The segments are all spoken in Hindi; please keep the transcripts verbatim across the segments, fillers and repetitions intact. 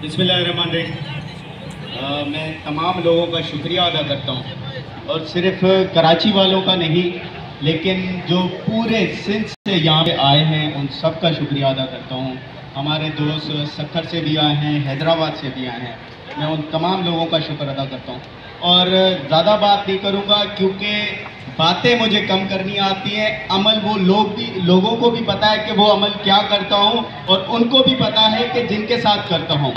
बिस्मिल्लाहिर्रहमानिर्रहीम। मैं तमाम लोगों का शुक्रिया अदा करता हूँ और सिर्फ कराची वालों का नहीं, लेकिन जो पूरे सिंध से यहाँ पे आए हैं उन सब का शुक्रिया अदा करता हूँ। हमारे दोस्त सक्खर से भी आए हैं, हैदराबाद से भी आए हैं, मैं उन तमाम लोगों का शुक्र अदा करता हूँ। और ज़्यादा बात नहीं करूँगा क्योंकि बातें मुझे कम करनी आती हैं, अमल वो लोग भी लोगों को भी पता है कि वो अमल क्या करता हूँ और उनको भी पता है कि जिनके साथ करता हूँ।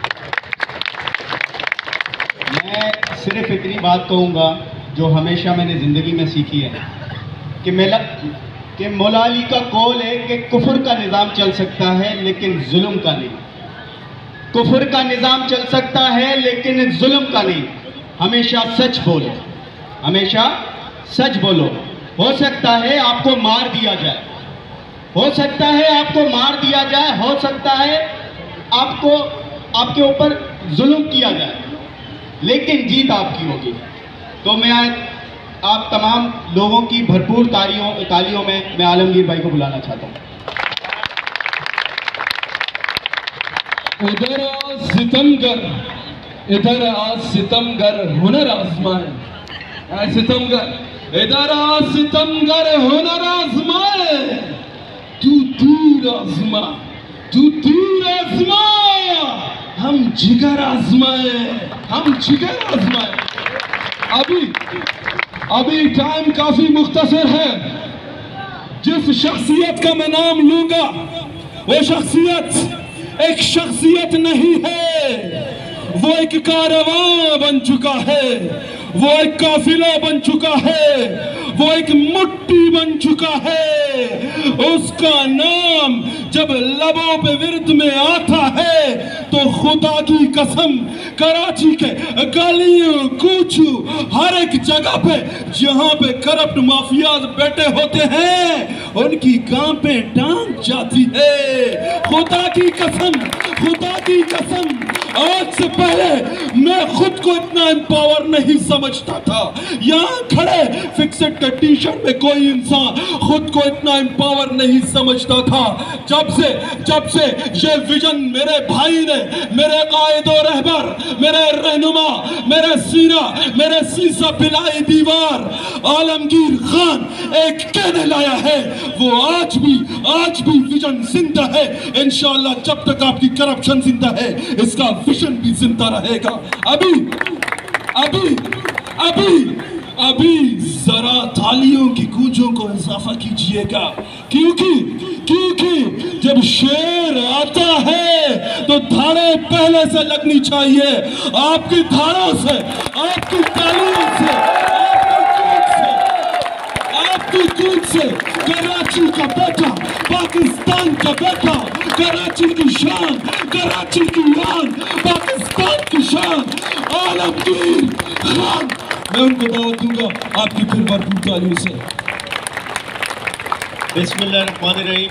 मैं सिर्फ इतनी बात कहूँगा जो हमेशा मैंने ज़िंदगी में सीखी है कि मेला कि मौला अली का कौल है कि कुफ्र का निज़ाम चल सकता है लेकिन जुल्म का नहीं। कुफ्र का निज़ाम चल सकता है लेकिन जुल्म का नहीं। हमेशा सच बोलो, हमेशा सच बोलो। हो सकता है आपको मार दिया जाए, हो सकता है आपको मार दिया जाए, हो सकता है आपको आपके ऊपर जुल्म किया जाए, लेकिन जीत आपकी होगी। तो मैं आप तमाम लोगों की भरपूर तालियों तालियों में मैं आलमगीर भाई को बुलाना चाहता हूँ। इधर आज सितमगर, इधर आज सितमगर हुनर आजमाए, ऐ सितमगर इधर आज सितमगर हुनर आजमाए। तू तीर आजमा, तू तीर आजमा, हम जिगर आजमाए, हम जिगर आजमाए। अभी अभी टाइम काफी मुख्तसर है। जिस शख्सियत का मैं नाम लूंगा वो शख्सियत एक शख्सियत नहीं है, वो एक कारवां बन चुका है, वो एक काफिला बन चुका है, वो एक मुट्ठी बन चुका है। उसका नाम जब लबों पे विरद में आता है तो खुदा की कसम कराची के गलियों कूचू हर एक जगह पे जहां पे करप्ट माफियाज बैठे होते हैं उनकी गांपें टांग जाती है। खुदा की कसम, खुदा की कसम, आज से पहले मैं खुद को इतना एम्पावर नहीं समझता था। यहाँ खड़े फिक्सेड के टी शर्ट में कोई इंसान खुद को इतना एम्पावर नहीं समझता था। जब से जब से ये विजन मेरे भाई ने, मेरे कायदो रहबर, मेरे रहनुमा, मेरे सीना, मेरे सीसा पिलाई दीवार आलमगीर खान एक कहने लाया है, वो आज भी आज भी विजन जिंदा है। इंशाअल्लाह जब तक आपकी करप्शन जिंदा है इसका विजन भी जिंदा रहेगा। अभी अभी अभी अभी जरा तालियों की गूंजों को इजाफा कीजिएगा, क्योंकि क्योंकि जब शेर आता है तो धाड़ें पहले से लगनी चाहिए। आपकी धाड़ों से, आपकी तालियों से, आपकी कूद से कराची का बेटा, पाकिस्तान का बेटा, कराची की शान, कराची की आन, पाकिस्तान की शान आलमगीर खान, मैं उनको दावत दूंगा आपकी फिर भरपूर तालियों से। बिस्मिल्लाहिर्रहमानिर्रहीम।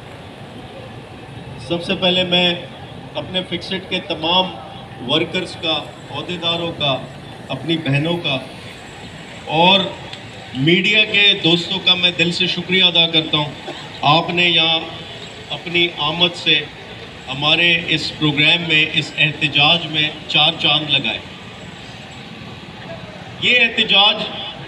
सबसे पहले मैं अपने फिक्सेड के तमाम वर्कर्स का, अहदेदारों का, अपनी बहनों का और मीडिया के दोस्तों का मैं दिल से शुक्रिया अदा करता हूँ। आपने यहाँ अपनी आमद से हमारे इस प्रोग्राम में, इस एहतजाज में चार चांद लगाए। ये एहतजाज,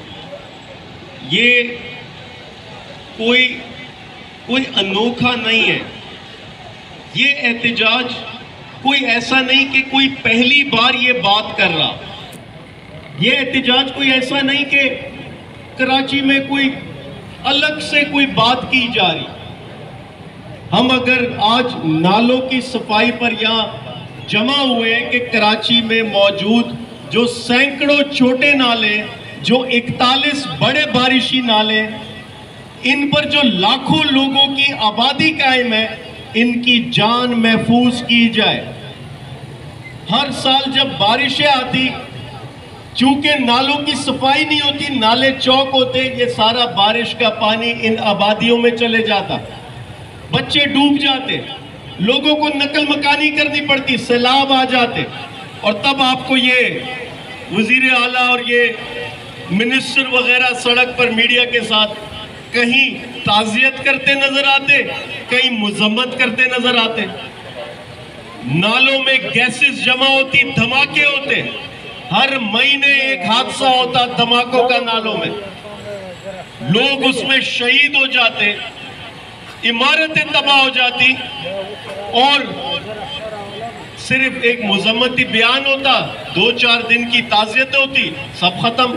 ये कोई कोई अनोखा नहीं है। ये एहतजाज कोई ऐसा नहीं कि कोई पहली बार ये बात कर रहा। ये एहतजाज कोई ऐसा नहीं कि कराची में कोई अलग से कोई बात की जा रही। हम अगर आज नालों की सफाई पर यहाँ जमा हुए कि कराची में मौजूद जो सैकड़ों छोटे नाले, जो इकतालीस बड़े बारिशी नाले, इन पर जो लाखों लोगों की आबादी कायम है, इनकी जान महफूज की जाए। हर साल जब बारिशें आती, चूंकि नालों की सफाई नहीं होती, नाले चौक होते, ये सारा बारिश का पानी इन आबादियों में चले जाता, बच्चे डूब जाते, लोगों को नकल मकानी करनी पड़ती, सैलाब आ जाते। और तब आपको ये वजीर आला और ये मिनिस्टर वगैरह सड़क पर मीडिया के साथ कहीं ताज़ियत करते नजर आते, कहीं मुजम्मत करते नजर आते। नालों में गैसेस जमा होती, धमाके होते, हर महीने एक हादसा होता धमाकों का नालों में, लोग उसमें शहीद हो जाते, इमारतें तबाह हो जाती और सिर्फ एक मुजम्मती बयान होता, दो चार दिन की ताज़ियत होती, सब खत्म।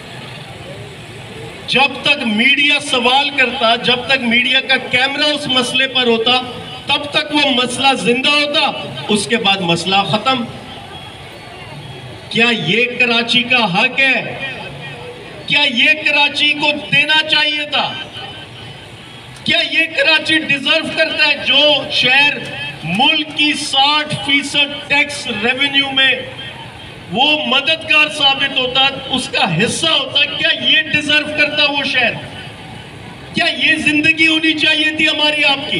जब तक मीडिया सवाल करता, जब तक मीडिया का कैमरा उस मसले पर होता, तब तक वो मसला जिंदा होता, उसके बाद मसला खत्म। क्या ये कराची का हक है? क्या ये कराची को देना चाहिए था? क्या ये कराची डिजर्व करता है? जो शहर मुल्क की साठ फीसद टैक्स रेवेन्यू में वो मददगार साबित होता, उसका हिस्सा होता, क्या ये डिजर्व करता वो शहर? क्या ये जिंदगी होनी चाहिए थी हमारी आपकी?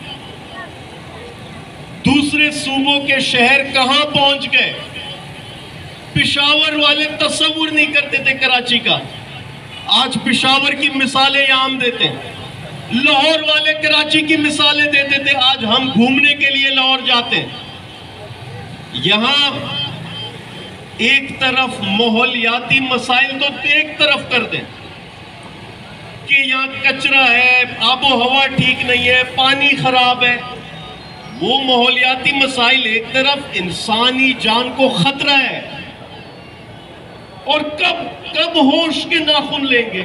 दूसरे सूबों के शहर कहां पहुंच गए? पिशावर वाले तस्वुर नहीं करते थे कराची का, आज पिशावर की मिसालें यहां हम देते हैं। लाहौर वाले कराची की मिसालें देते थे, आज हम घूमने के लिए लाहौर जाते हैं। यहां एक तरफ माहौलियाती मसाइल तो एक तरफ कर दें कि यहाँ कचरा है, आबो हवा ठीक नहीं है, पानी खराब है, वो माहौलियाती मसाइल एक तरफ, इंसानी जान को खतरा है। और कब कब होश के नाखून लेंगे?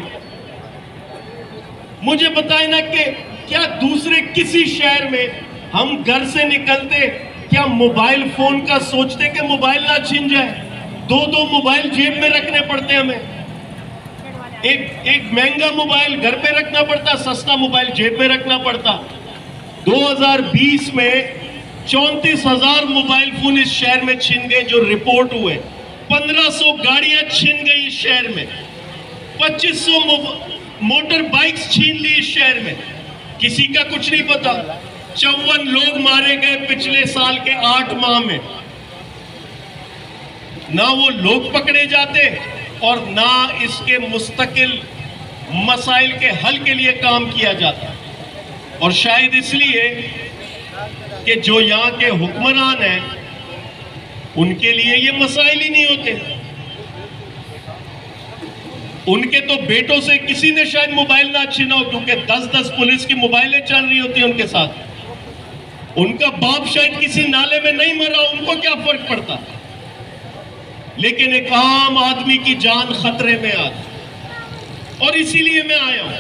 मुझे बताएं ना कि क्या दूसरे किसी शहर में हम घर से निकलते क्या मोबाइल फोन का सोचते कि मोबाइल ना छिन जाए? दो दो मोबाइल जेब में रखने पड़ते हमें, एक एक महंगा मोबाइल घर पे रखना पड़ता, सस्ता मोबाइल जेब में रखना पड़ता। दो हज़ार बीस में चौंतीस हजार मोबाइल फोन इस शहर में छिन गए जो रिपोर्ट हुए, पंद्रह सौ गाड़ियां छिन गई इस शहर में, पच्चीस सौ मोटर बाइक्स छीन ली इस शहर में, किसी का कुछ नहीं पता। चौवन लोग मारे गए पिछले साल के आठ माह में, ना वो लोग पकड़े जाते और ना इसके मुस्तकिल मसाइल के हल के लिए काम किया जाता। और शायद इसलिए कि जो यहाँ के हुक्मरान हैं उनके लिए ये मसाइल ही नहीं होते। उनके तो बेटों से किसी ने शायद मोबाइल ना छीना हो, क्योंकि दस दस पुलिस की मोबाइलें चल रही होती हैं उनके साथ। उनका बाप शायद किसी नाले में नहीं मरा, उनको क्या फर्क पड़ता। लेकिन एक आम आदमी की जान खतरे में आती, और इसीलिए मैं आया हूं।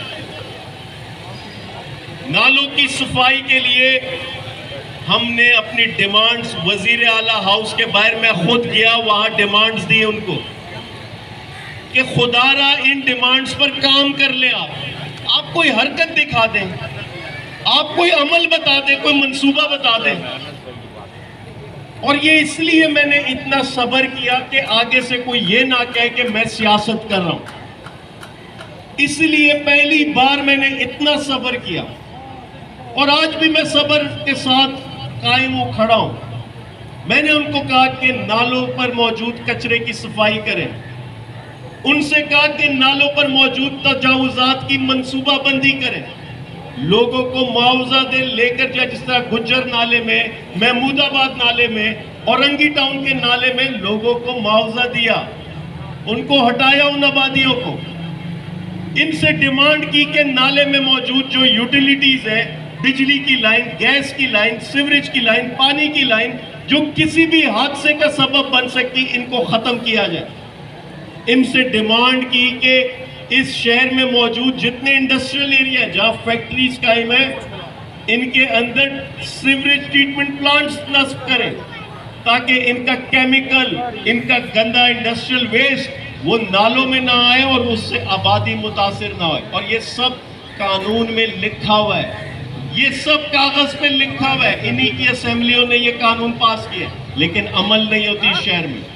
नालों की सफाई के लिए हमने अपनी डिमांड्स वजीर आला हाउस के बाहर, मैं खुद गया वहां, डिमांड्स दी उनको कि खुदारा इन डिमांड्स पर काम कर ले। आप आप कोई हरकत दिखा दें, आप कोई अमल बता दें, कोई मंसूबा बता दें। और ये इसलिए मैंने इतना सब्र किया कि आगे से कोई ये ना कहे कि मैं सियासत कर रहा हूं, इसलिए पहली बार मैंने इतना सब्र किया और आज भी मैं सब्र के साथ कायम हूं, खड़ा हूं। मैंने उनको कहा कि नालों पर मौजूद कचरे की सफाई करें, उनसे कहा कि नालों पर मौजूद तजावुजात की मंसूबाबंदी करें, लोगों को मुआवजा दे लेकर जाए। जिस तरह गुज्जर नाले में, महमूदाबाद नाले में, औरंगी टाउन के नाले में लोगों को मुआवजा दिया, उनको हटाया उन आबादियों को। इनसे डिमांड की कि नाले में मौजूद जो यूटिलिटीज है, बिजली की लाइन, गैस की लाइन, सीवरेज की लाइन, पानी की लाइन, जो किसी भी हादसे का सबब बन सकती, इनको खत्म किया जाए। इनसे डिमांड की कि इस शहर में मौजूद जितने इंडस्ट्रियल एरिया जहां फैक्ट्रीज कायम है, इनके अंदर सीवरेज ट्रीटमेंट प्लांट्स नस्ब करें, ताकि इनका केमिकल, इनका गंदा इंडस्ट्रियल वेस्ट वो नालों में ना आए और उससे आबादी मुतासिर ना हो। और ये सब कानून में लिखा हुआ है, ये सब कागज पे लिखा हुआ है। इन्हीं की असेंबलियों ने ये कानून पास किया, लेकिन अमल नहीं होती इस शहर में।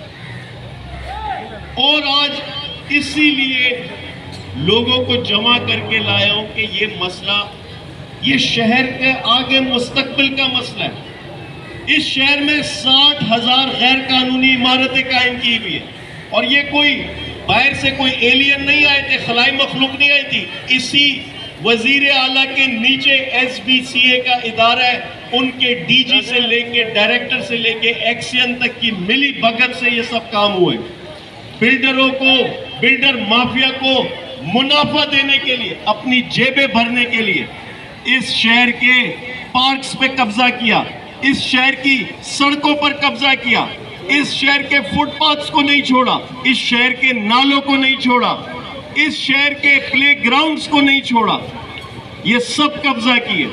और आज इसीलिए लोगों को जमा करके लाया हूं कि ये मसला, ये शहर के आगे मुस्तकबिल का मसला है। इस शहर में साठ हजार गैर कानूनी इमारतें कायम की हुई है, और ये कोई बाहर से कोई एलियन नहीं आए थे, खलाई मखलूक नहीं आई थी। इसी वजीर आला के नीचे एस बी सी ए का इदारा है, उनके डीजी से लेके डायरेक्टर से लेके एक्सियन तक की मिली भगत से ये सब काम हुए। बिल्डरों को, बिल्डर माफिया को मुनाफा देने के लिए, अपनी जेबें भरने के लिए इस शहर के पार्क्स पे कब्जा किया, इस शहर की सड़कों पर कब्जा किया, इस शहर के फुटपाथ्स को नहीं छोड़ा, इस शहर के नालों को नहीं छोड़ा, इस शहर के प्लेग्राउंड्स को नहीं छोड़ा, ये सब कब्जा किए।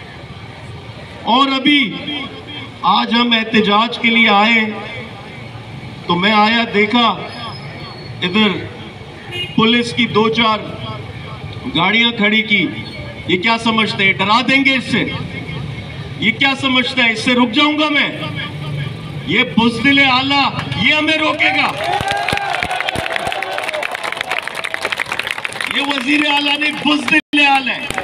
और अभी आज हम एहतजाज के लिए आए तो मैं आया, देखा इधर पुलिस की दो चार गाड़ियां खड़ी की। ये क्या समझते हैं, डरा देंगे इससे? ये क्या समझता है, इससे रुक जाऊंगा मैं? ये बुज़दिल आला, ये हमें रोकेगा? ये वजीर आला नहीं, बुज़दिल आला है।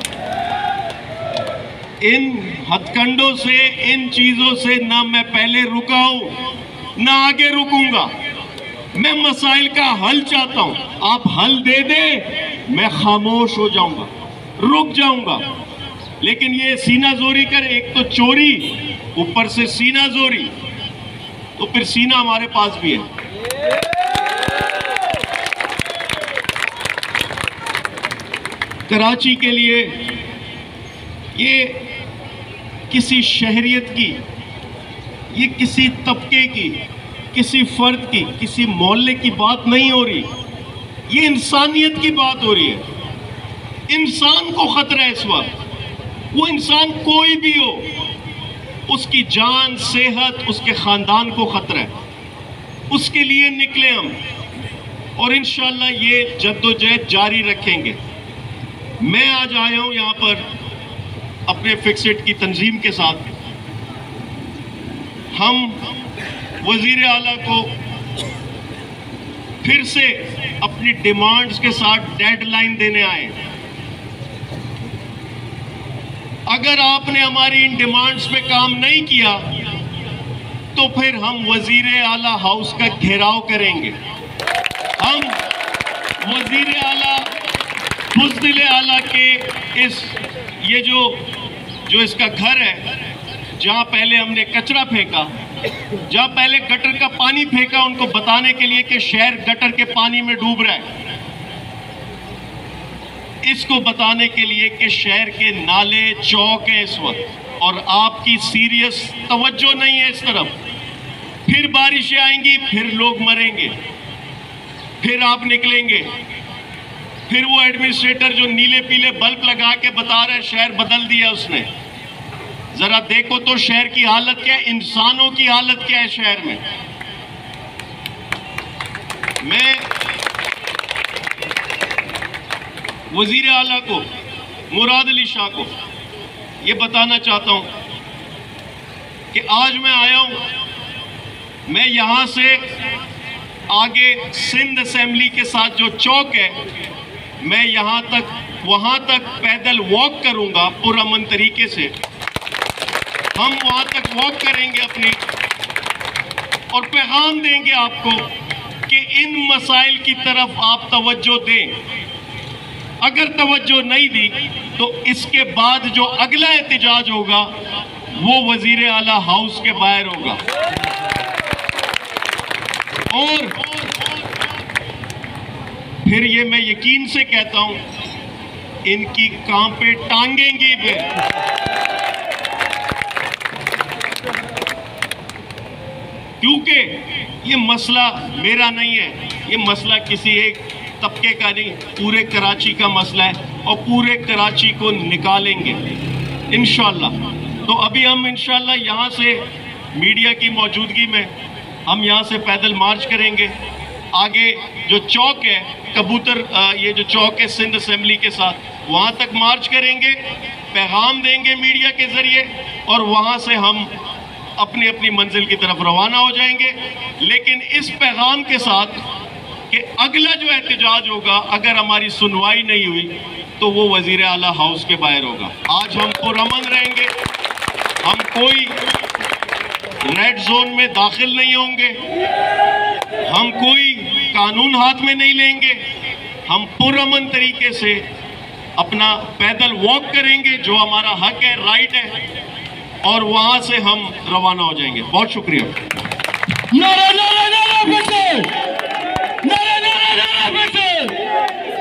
इन हथकंडों से, इन चीजों से ना मैं पहले रुका हूं ना आगे रुकूंगा। मैं मसाइल का हल चाहता हूं, आप हल दे दे, मैं खामोश हो जाऊंगा, रुक जाऊंगा। लेकिन ये सीना जोरी कर, एक तो चोरी, ऊपर से सीना जोरी, तो फिर सीना हमारे पास भी है। कराची के लिए ये किसी शहरियत की, ये किसी तबके की, किसी फर्द की, किसी मोहल्ले की बात नहीं हो रही, ये इंसानियत की बात हो रही है। इंसान को खतरा है इस वक्त, वो इंसान कोई भी हो, उसकी जान, सेहत, उसके खानदान को खतरा है। उसके लिए निकले हम और इंशाअल्लाह ये जद्दोजहद जारी रखेंगे। मैं आज आया हूं यहां पर अपने फिक्सेट की तंजीम के साथ। हम वजीर आला को फिर से अपनी डिमांड्स के साथ डेडलाइन देने आए। अगर आपने हमारी इन डिमांड्स पे काम नहीं किया तो फिर हम वजीर आला हाउस का घेराव करेंगे। हम वजीर आला, बुज़दिल आला के इस ये जो जो इसका घर है, जहां पहले हमने कचरा फेंका, जहां पहले गटर का पानी फेंका, उनको बताने के लिए कि शहर गटर के पानी में डूब रहा है, इसको बताने के लिए कि शहर के नाले चौक हैं इस वक्त और आपकी सीरियस तवज्जो नहीं है इस तरफ। फिर बारिशें आएंगी, फिर लोग मरेंगे, फिर आप निकलेंगे, फिर वो एडमिनिस्ट्रेटर जो नीले पीले बल्ब लगा के बता रहा है शहर बदल दिया उसने। जरा देखो तो शहर की हालत क्या है, इंसानों की हालत क्या है शहर में। मैं वजीर आला को, मुराद अली शाह को ये बताना चाहता हूं कि आज मैं आया हूं, मैं यहां से आगे सिंध असेंबली के साथ जो चौक है, मैं यहां तक, वहां तक पैदल वॉक करूंगा पुरअमन तरीके से। हम वहां तक वॉक करेंगे अपनी और पैगाम देंगे आपको कि इन मसाइल की तरफ आप तवज्जो दें। अगर तवज्जो नहीं दी तो इसके बाद जो अगला एहतजाज होगा वो वजीर आला हाउस के बाहर होगा। और फिर ये मैं यकीन से कहता हूं, इनकी कांपे टांगेंगी भी। क्योंकि ये मसला मेरा नहीं है, ये मसला किसी एक तबके का नहीं, पूरे कराची का मसला है और पूरे कराची को निकालेंगे इंशाअल्लाह। तो अभी हम इंशाअल्लाह यहाँ से मीडिया की मौजूदगी में हम यहाँ से पैदल मार्च करेंगे। आगे जो चौक है कबूतर, ये जो चौक है सिंध असेंबली के साथ, वहाँ तक मार्च करेंगे, पैगाम देंगे मीडिया के ज़रिए और वहाँ से हम अपनी अपनी मंजिल की तरफ रवाना हो जाएंगे। लेकिन इस पैगाम के साथ कि अगला जो एहतजाज होगा, अगर हमारी सुनवाई नहीं हुई तो वो वजीर आला हाउस के बाहर होगा। आज हम पुरअमन रहेंगे, हम कोई रेड जोन में दाखिल नहीं होंगे, हम कोई कानून हाथ में नहीं लेंगे, हम पुरअमन तरीके से अपना पैदल वॉक करेंगे, जो हमारा हक है, राइट है। और वहां से हम रवाना हो जाएंगे। बहुत शुक्रिया। नारा नारा नारा